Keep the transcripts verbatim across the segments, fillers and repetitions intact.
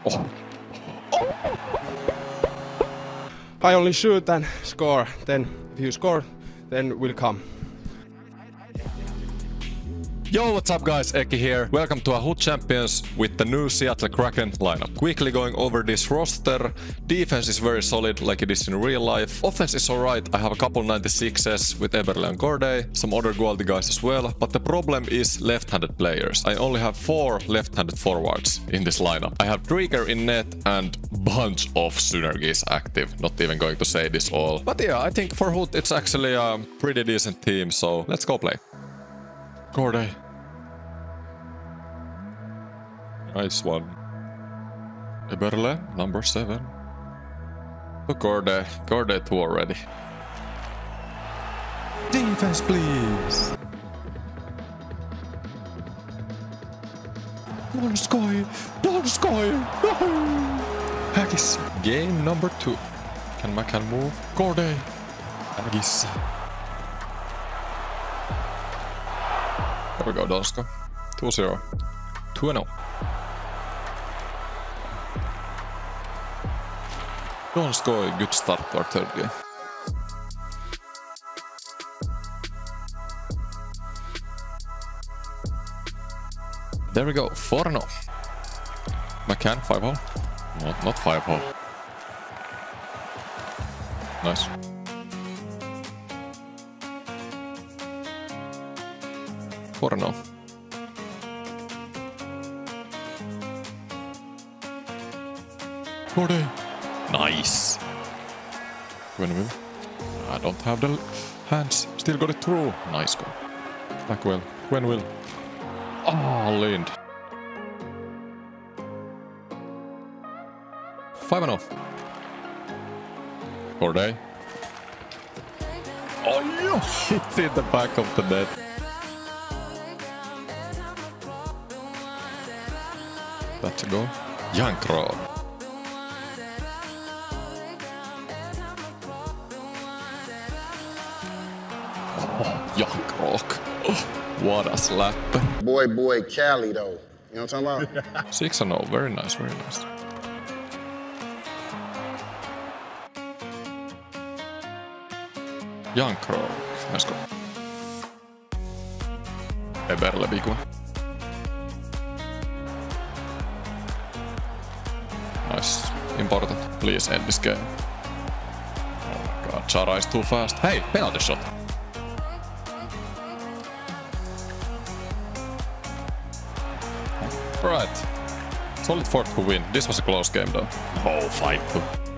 Oh. I only shoot and score. Then if you score, then we'll come. Yo, what's up guys, Eki here. Welcome to our H U T Champions with the new Seattle Kraken lineup. Quickly going over this roster. Defense is very solid like it is in real life. Offense is alright, I have a couple ninety-sixes with Eberle and Corday, some other quality guys as well, but the problem is left-handed players. I only have four left-handed forwards in this lineup. I have Drieger in net and bunch of synergies active. Not even going to say this all. But yeah, I think for H U T it's actually a pretty decent team, so let's go play. Corday. Nice one. Eberle, number seven. To Corday. Corday two already. Defense, please. Donskoi! Donskoi! Haggis. Game number two. Can Macan move? Corday. Haggis. There we go, Donska. two zero. two and oh. Donskoi, good start to our third game. There we go, four and oh. Macan, five hole. Not, not five hole. Nice. four and oh. Corday. Nice. Quenneville. I don't have the hands. Still got it through. Nice goal. Blackwell. Quenneville. Oh, Lind. Five and off. Corday. Oh, you hit in the back of the net. That's a goal. Jankro. Oh, Jankrook. Oh, what a slapper. Boy, boy, Cali, though. You know what I'm talking about? six and oh. Very nice, very nice. Jankrook. Nice goal. Eberle, big one. Nice. Important. Please end this game. Oh my god, Chara is too fast. Hey, penalty shot. Alright. Solid four to win. This was a close game though. Oh, five two.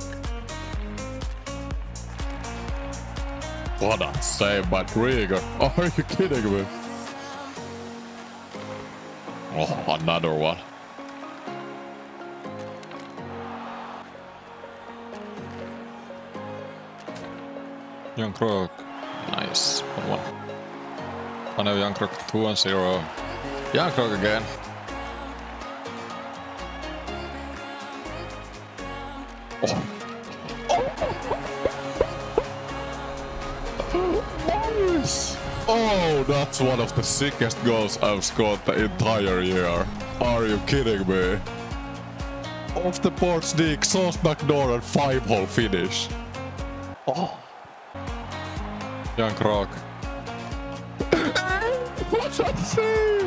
What a save by Drieger. Are you kidding me? Oh, another one. Jankrook. Nice. one one. I know Jankrook two and zero. Jankrook again. Oh. Oh. Nice. Oh, that's one of the sickest goals I've scored the entire year. Are you kidding me? Off the board sneak, Sauce McDonald five hole finish. Oh. Jankrook. What a save!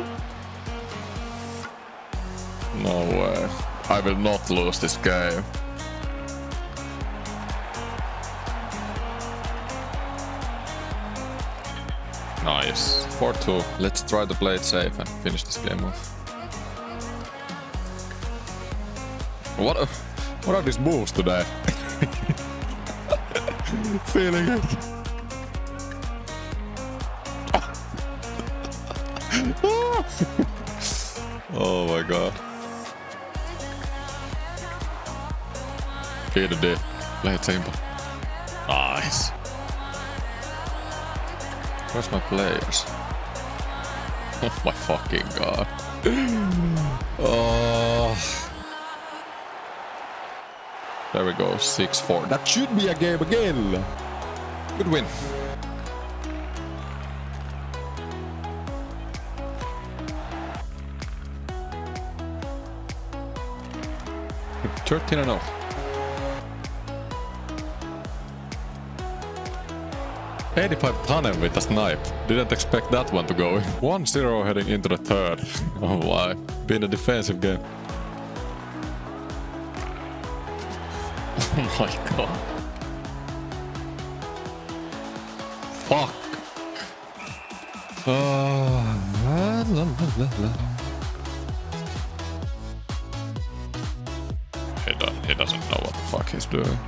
No way. I will not lose this game. Nice. four two. Let's try to play it safe and finish this game off. What, a, what are these moves today? Feeling it. Oh my god. Here to do. Play it simple. Nice. Where's my players? Oh my fucking god. Oh. There we go, six four. That should be a game again. Good win. thirteen and oh. eighty-five Tanev with a snipe. Didn't expect that one to go in. one zero heading into the third. Oh my. Been a defensive game. Oh my god. Fuck. Oh, la, la, la, la. He, do he doesn't know what the fuck he's doing.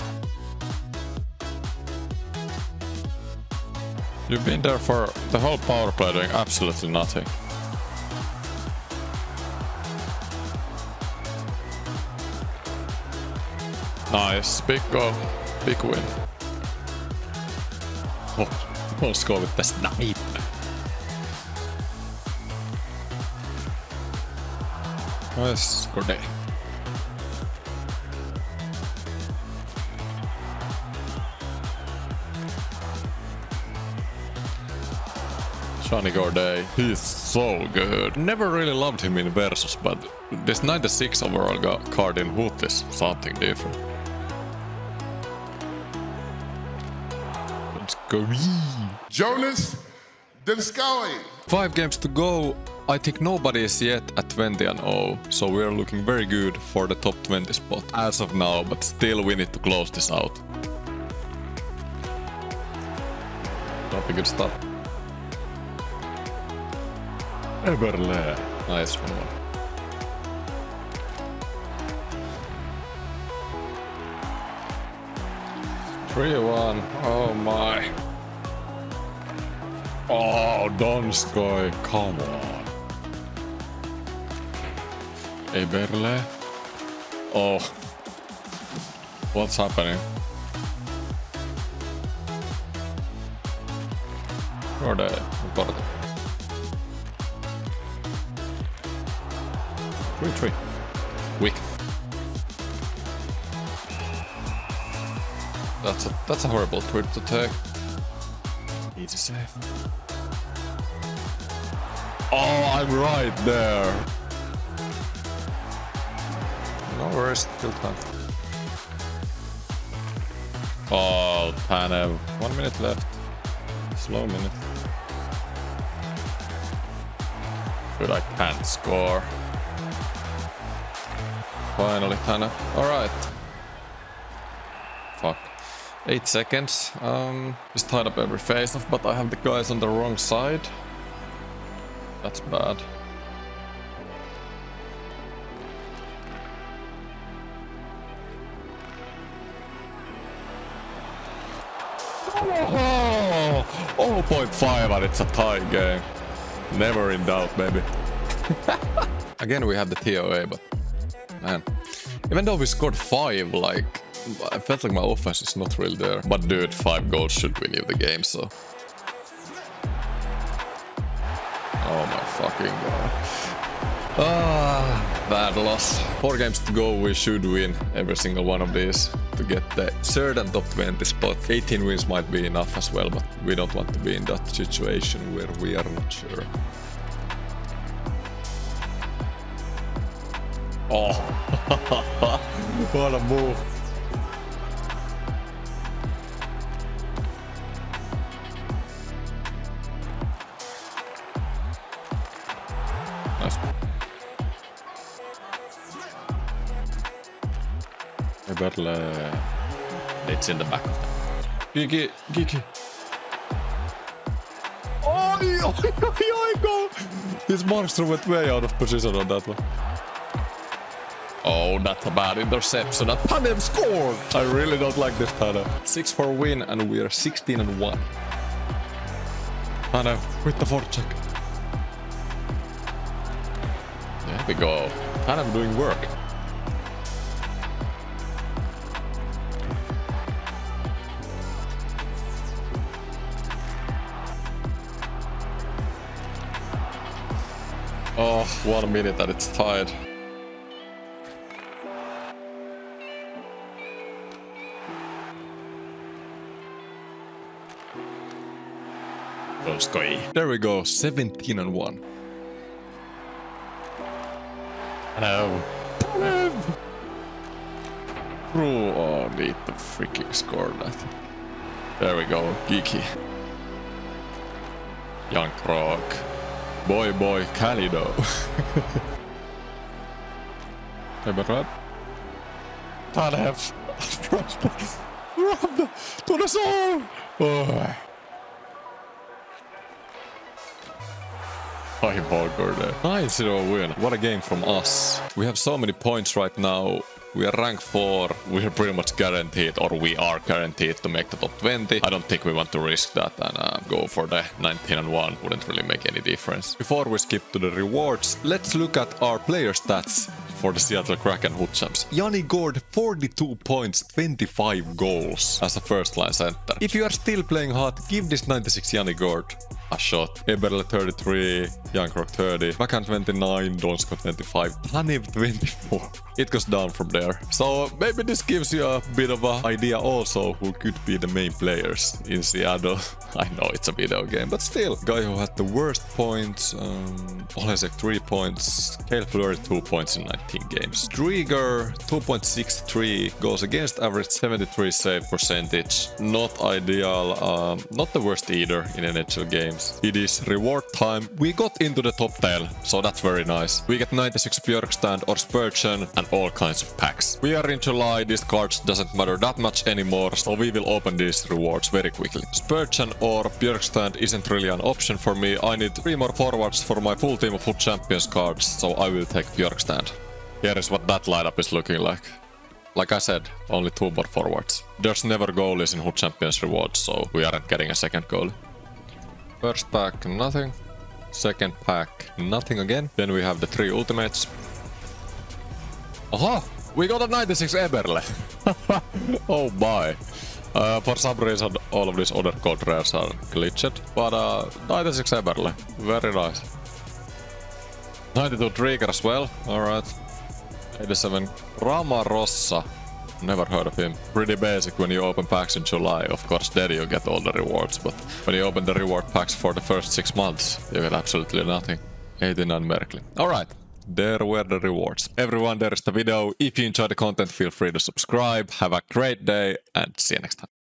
You've been there for the whole power play doing absolutely nothing. Nice, big goal, big win. Oh, let's go with the snipe. Nice, good day. Johnny Gorday, he's so good. Never really loved him in Versus, but this ninety-six overall card in Hoot is something different. Let's go. Jonas Denskoy. Five games to go. I think nobody is yet at twenty and oh, so we're looking very good for the top twenty spot as of now, but still we need to close this out. Not a good start. Eberle. Nice one. three one. Oh my. Oh, Donskoy. Come on. Eberle. Oh. What's happening? Or the important. three three. Weak. That's a that's a horrible trip to take. Easy save. Oh, I'm right there. No worries, still time. Oh, Tanev. One minute left. Slow minute. But I can't score. Finally, Tanev. Alright. Fuck. Eight seconds. Um, just tied up every face-off, but I have the guys on the wrong side. That's bad. Oh, zero point five and it's a tie game. Never in doubt, baby. Again, we had the T O A, but man, even though we scored five, like, I felt like my offense is not really there. But dude, five goals should win you the game, so. Oh my fucking god. Ah, bad loss. Four games to go, we should win every single one of these to get the certain top twenty spot. eighteen wins might be enough as well, but we don't want to be in that situation where we are not sure. Oh, what a move. Nice. Eberle. It's in the back of them. Gigi, Gigi. Oh, oh, oh, go. His monster went way out of position on that one. Oh, that's a bad interception. That Tanev scored! I really don't like this Tanev. six four win and we are sixteen and one. Tanev with the forecheck. There we go. Tanev doing work. Oh, one minute and it's tied. There we go, seventeen and one. Hello. True. Oh, need to freaking score that. There we go. Geeky. Young Krog. Boy, boy, Kalido. Eberrad. Tanev. Run to the soul. Oh. High Volgor there. nine zero win. What a game from us. We have so many points right now. We are rank four. We are pretty much guaranteed, or we are guaranteed to make the top twenty. I don't think we want to risk that and uh, go for the nineteen and one. Wouldn't really make any difference. Before we skip to the rewards, let's look at our player stats for the Seattle Kraken Hood Champs. Yanni Gord, forty-two points, twenty-five goals as a first line center. If you are still playing hot, give this ninety-six Yanni Gord a shot. Eberle thirty-three, Young Krog thirty, Backhand twenty-nine, Donsko twenty-five, Tanev twenty-four. It goes down from there. So maybe this gives you a bit of an idea also who could be the main players in Seattle. I know it's a video game, but still. Guy who had the worst points, um, Olesek three points, Cale Fleury two points in nineteen games. Drieger two point six three, goes against average, seventy-three save percentage. Not ideal, um, not the worst either in N H L games. It is reward time. We got into the top ten, so that's very nice. We get ninety-six Björkstrand or Spurgeon and all kinds of packs. We are in July, these cards doesn't matter that much anymore, so we will open these rewards very quickly. Spurgeon or Björkstrand isn't really an option for me. I need three more forwards for my full team of Hood Champions cards, so I will take Björkstrand. Here is what that lineup is looking like. Like I said, only two more forwards. There's never goalies in Hood Champions rewards, so we aren't getting a second goalie. First pack, nothing. Second pack, nothing again. Then we have the three ultimates. Aha! We got a ninety-six Eberle! Oh my! Uh, for some reason, all of these other code rares are glitched, but uh, ninety-six Eberle, very nice. ninety-two Drieger as well, alright. eighty-seven Rama Rossa, never heard of him. Pretty basic when you open packs in July, of course then you get all the rewards, but when you open the reward packs for the first six months, you get absolutely nothing. eighty-nine Merkley. Alright. There were the rewards. Everyone, there is the video. If you enjoyed the content, feel free to subscribe. Have a great day and see you next time.